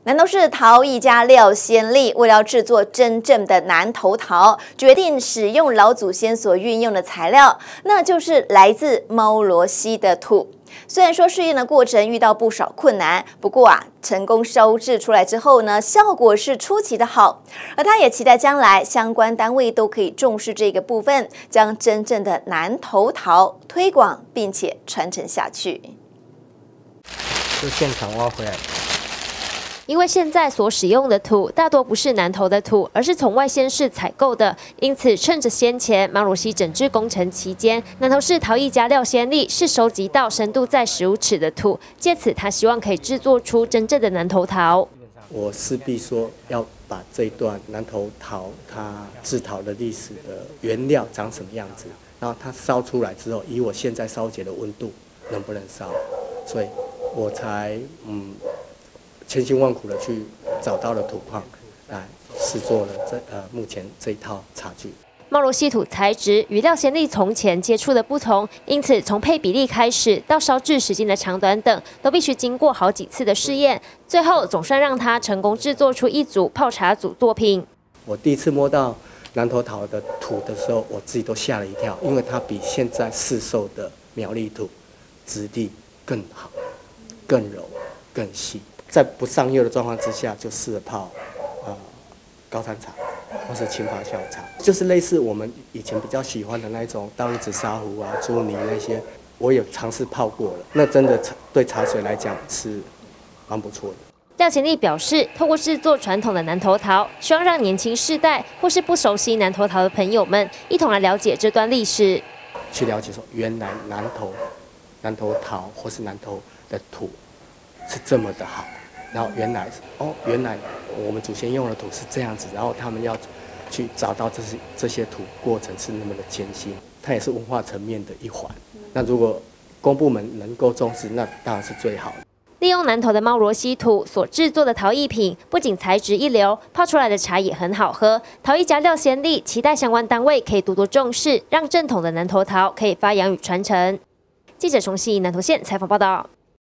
南投市陶艺家廖先利为了制作真正的南投陶，决定使用老祖先所运用的材料，那就是来自猫罗溪的土。虽然说试验的过程遇到不少困难，不过成功烧制出来之后呢，效果是出奇的好。而他也期待将来相关单位都可以重视这个部分，将真正的南投陶推广并且传承下去。 就现场挖回来。 因为现在所使用的土大多不是南投的土，而是从外县市采购的，因此趁着先前猫罗溪整治工程期间，南投市陶艺家廖先利是收集到深度在15尺的土，借此他希望可以制作出真正的南投陶。 我势必说要把这一段南投陶它制陶的历史的原料长什么样子，然后它烧出来之后，以我现在烧结的温度能不能烧，所以我才千辛万苦的去找到了土矿，来试做了目前这一套茶具。 猫罗溪土材质与廖先利从前接触的不同，因此从配比例开始到烧制时间的长短等，都必须经过好几次的试验，最后总算让他成功制作出一组泡茶组作品。 我第一次摸到南投陶的土的时候，我自己都吓了一跳，因为它比现在市售的苗栗土质地更好、更柔、更细。在不上釉的状况之下，就适合泡高山茶或是青发酵茶，就是类似我们以前比较喜欢的那一种大日子沙壶朱泥那些，我也尝试泡过了，那真的对茶水来讲是蛮不错的。 廖先利表示，透过制作传统的南投陶，希望让年轻世代或是不熟悉南投陶的朋友们，一同来了解这段历史， 去了解说原来南投陶或是南投的土是这么的好。然后原来我们祖先用的土是这样子，然后他们要去找到这些土过程是那么的艰辛，它也是文化层面的一环。那如果公部门能够重视，那当然是最好的。 利用南投的猫罗溪土所制作的陶艺品，不仅材质一流，泡出来的茶也很好喝。陶艺家廖先利期待相关单位可以多多重视，让正统的南投陶可以发扬与传承。记者从西南投县采访报道。